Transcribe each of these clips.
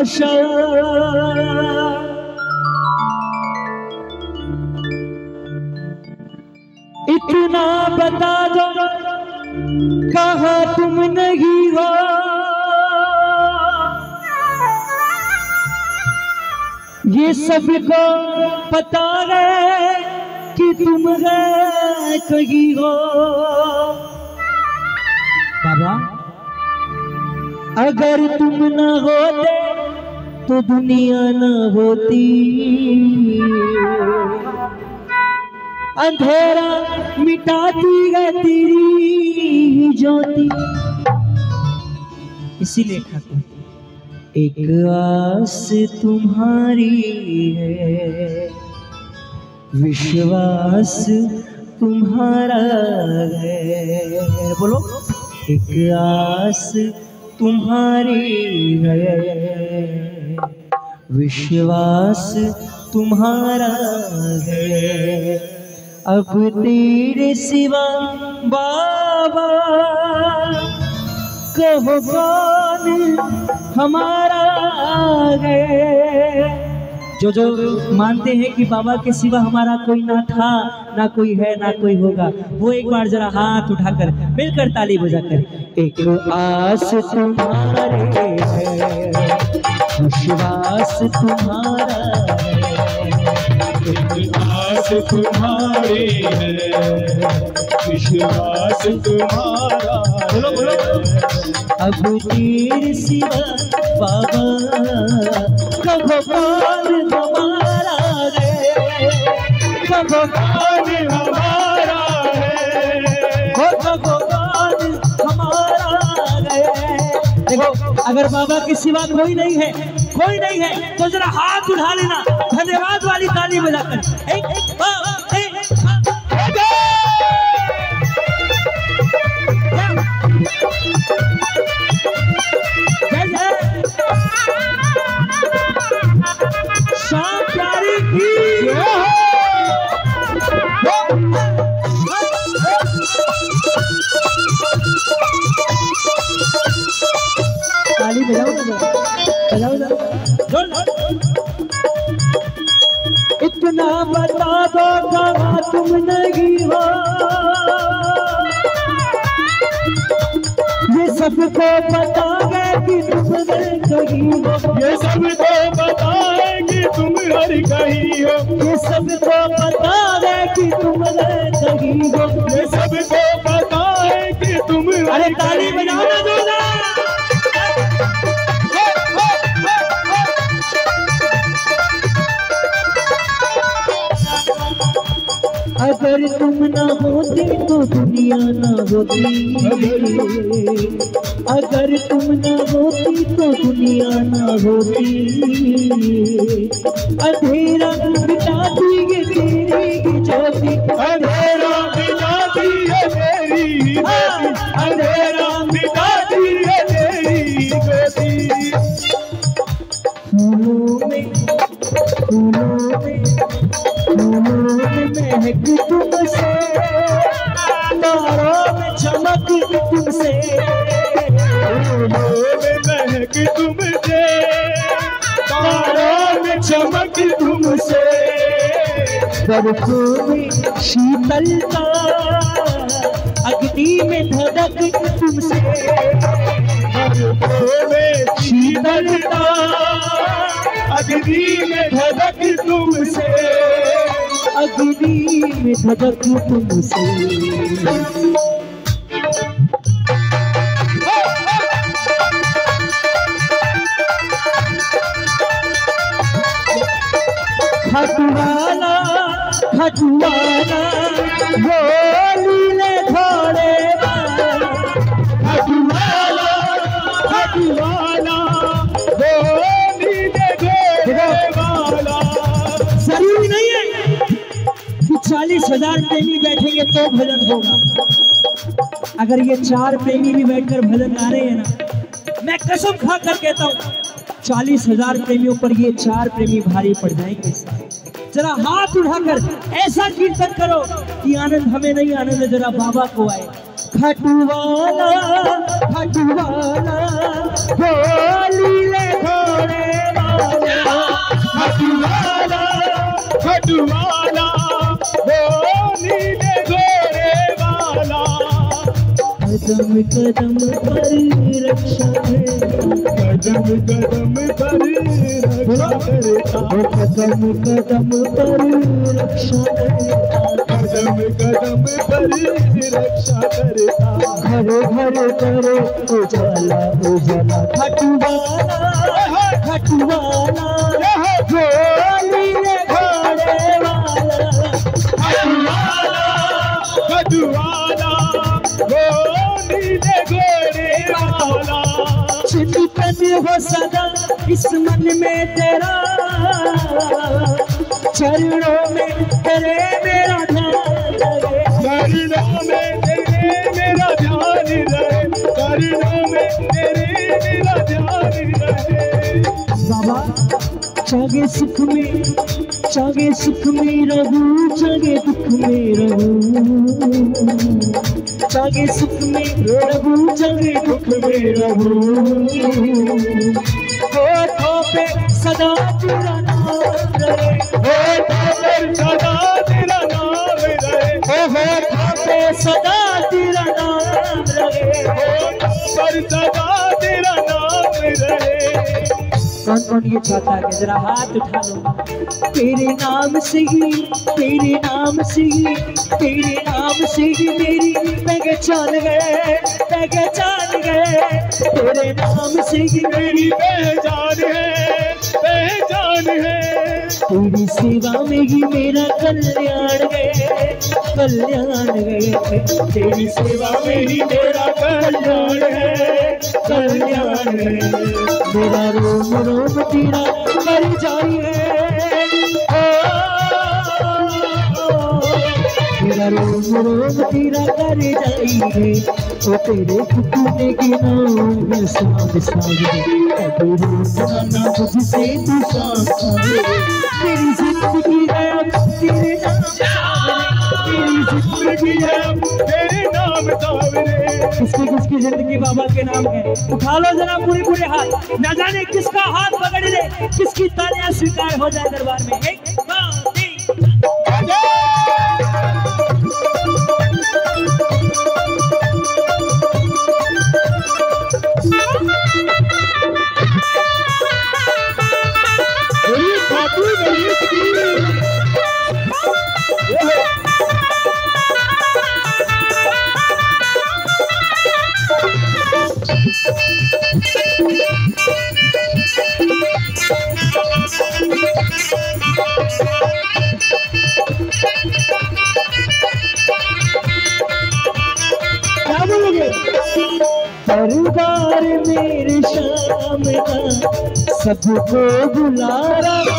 नशा। इतना बता दो कहाँ तुम नहीं हो, ये सबको पता है कि तुम है कहीं हो। बाबा अगर तुम न होते तो दुनिया न होती, अंधेरा मिटाती है तेरी ज्योति। इसीलिए खाते एक आस तुम्हारी है, विश्वास तुम्हारा है। बोलो एक आस तुम्हारी है, विश्वास तुम्हारा है। अब तेरे सिवा बाबा कहो कौन हमारा है। जो मानते हैं कि बाबा के सिवा हमारा कोई ना था, ना कोई है, ना कोई होगा, वो एक बार जरा हाथ उठाकर मिलकर ताली बजाकर एक आस तुम्हारे है, विश्वास तुम्हारा है। एक आस तुम्हारी है, विश्वास तुम्हारा। बोलो बोलो। अब तेरे सिवा बाबा कहो कौन हमारा है, कहो कौन हमारा है, कहो कौन हमारा है। देखो अगर बाबा के सिवा कोई नहीं है, कोई नहीं है, तो जरा हाथ उठा लेना धन्यवाद वाली ताली बजाकर। एक ताली बजाओ बजाओ। इतना बता दो कहाँ तुम नहीं हो, ये सबको पता है कि तुम कहीं हो। ये सबको पता है कि तुम हर कहीं हो। ये सबको पता है कि तुम कहीं हो। ये सबको पता है कि तुम। अरे ताली बजाओ ना जोरदार। अगर तुम ना होते तो दुनिया ना होती, अगर तुम ना होती तो दुनिया ना होती। अंधेरा मिटाती है तेरी ज्योति, अंधेरा मिटाती है मेरी ज्योति, अंधेरा मिटाती है तेरी ज्योति। फूलों में महक तुमसे, तारों में चमक तुमसे, फूलों में महक तुमसे, तारों में चमक तुमसे। बरसों में शीतलता, अग्नि में धधक तुमसे, बरसों में शीतलता, अग्नि में धधक तुमसे, अग्नि में धधक तुमसे। खटवाला खटवाला वो नीले घोड़े वाला, खटवाला खटवाला वो नीले घोड़े वाला। जरूरी नहीं है कि 40,000 प्रेमी बैठेंगे तो भजन होगा। अगर ये 4 प्रेमी भी बैठकर भजन गा रहे हैं ना, मैं कसम खा कर कहता हूँ 40,000 प्रेमियों पर ये 4 प्रेमी भारी पड़ जाएंगे। जरा हाथ उठाकर ऐसा कीर्तन करो कि आनंद हमें नहीं, आनंद जरा बाबा को आए। खटवाला खटवाला नीले घोड़े कदुवाला वो नीले घोड़े वाला। कदम कदम पर रक्षा करता, कदम कदम पर रक्षा करता, कदम कदम पर रक्षा करता, कदम कदम पर रक्षा करता। घर घर करे उजाला उजाला, खटवाला खटवाला नीले घोड़े वाला, कदुवाला वो नीले घोड़े वाला। चिंतन हो सदा इस मन में तेरा, चरणों में तेरे मेरा ध्यान लगे, चरणों में तेरे मेरा ध्यान रहे, चरणों में तेरे मेरा ध्यान रहे। बाबा चाहे सुख में रहूं, चाहे दुख में रहूं, चाहे सुख में रहूं, चाहे दुख में रहूं, होठों पे सदा तेरा नाम रहे, होठों पर सदा तेरा नाम रहे, होठों पे सदा तेरा नाम रहे, होठों पर सदा तेरा नाम रहे। कौन कौन ये चाहता है? जरा हाथ उठा लो। तेरे नाम से ही, तेरे नाम से ही, तेरे नाम से ही मेरी पहचान गए, पहचान गए, तेरे नाम से ही मेरी पहचान है, पहचान है। तेरी सेवा में ही मेरा कल्याण गए, कल्याण गए, तेरी सेवा में ही मेरा कल्याण है, कल्याण है। मेरा रोम रोम तेरा कर जाइए, मेरा रोम रोम तेरा कर जाइए, ओ तेरे टुकड़े के नाम है साथ साथ, तेरे नाम तुझसे तू साथ, तेरी जिंदगी है तेरे नाम सावरे, तेरी जिंदगी है तेरे नाम सावरे। किसकी जिंदगी बाबा के नाम है? उठा लो जरा पूरे पूरे हाथ, न जाने किसका हाथ पकड़ ले, किसकी तालियां स्वीकार हो जाए दरबार में। 1 2 3 दरबार मेरे शाम का सबको बुला रहा,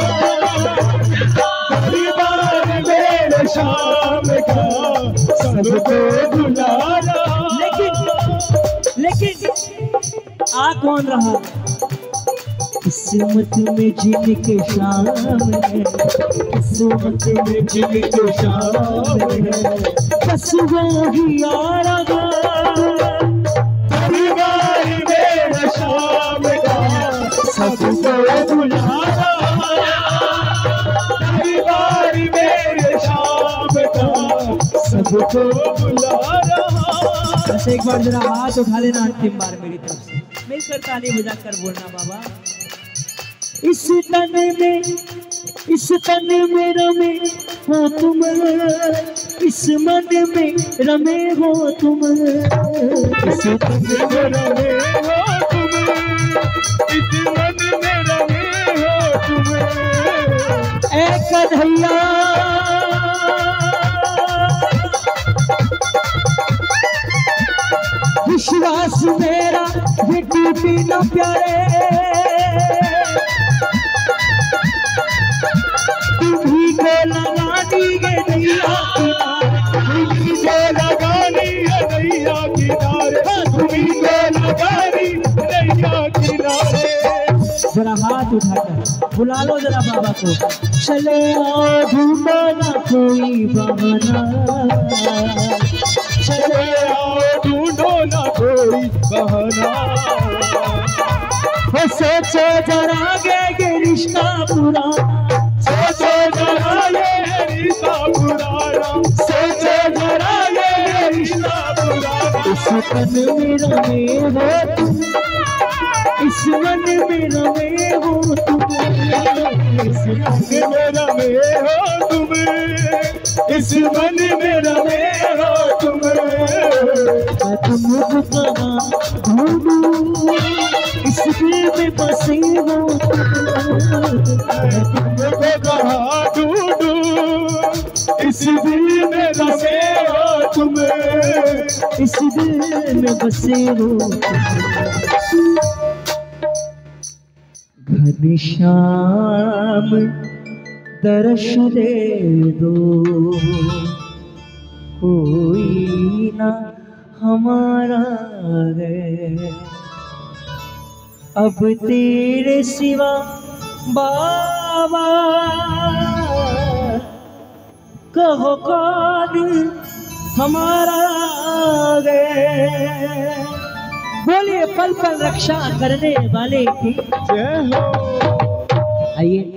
दरबार मेरे शाम का सबको बुला रहा। लेकिन आ कौन रहा? किस्मत में जिनके शाम है, किस्मत में जिनके शाम है, बस वो ही आ रहा। दरबार मेरे शाम का सबको बुला रहा, दरबार मेरे शाम का सबको बुला रहा। बस एक बार जरा हाथ उठा लेना अंतिम बार मेरी तरफ से, मिलकर ताली बजाकर बोलना बाबा। इस तन में रमे हो तुम, इस मन में रमे हो तुम, इस तन में रमे हो तुम, इस मन में रमे हो तुम। ऐ कन्हैया विश्वास मेरा ये टूटी न प्यारे, तुम्ही को लगानी है नैया किनारे, तुम्ही को लगानी है नैया किनारे, तुम्ही को लगानी नैया किनारे। जरा हाथ उठाकर बुला लो जरा बाबा को, चले आओ ढूंढो ना कोई बहाना, चले आओ ढूंढो ना कोई बहाना। हो सोचो जरा ये रिश्ता पुराना, सोचो जरा ये तन में रमे हो तुम, इस मन में रमे हो तुम, इस मन में रमे हो तुम, इस मन में रमे हो तुम। मैं तुमको कहाँ ढूंढूं, इस दिल में बसे हो तुम, तुमको कहाँ ढूंढूं, इस दिल में रमे हो तुम, इस दिल में बसे हो तुम। घनश्याम दर्श दे दो, कोई ना हमारा है अब तेरे सिवा बाबा, कहो कौन हमारा है। बोलिए पल पल रक्षा करने वाले की जय हो। आइए